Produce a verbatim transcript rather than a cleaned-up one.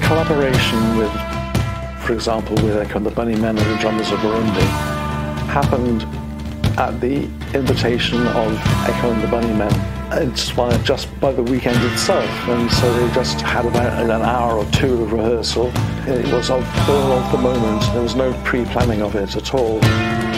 collaboration with, for example, with Echo And The Bunnymen and the Drummers of Burundi happened at the invitation of Echo And The Bunnymen. It's just by the weekend itself, and so they just had about an hour or two of rehearsal. It was of, of the moment. There was no pre-planning of it at all.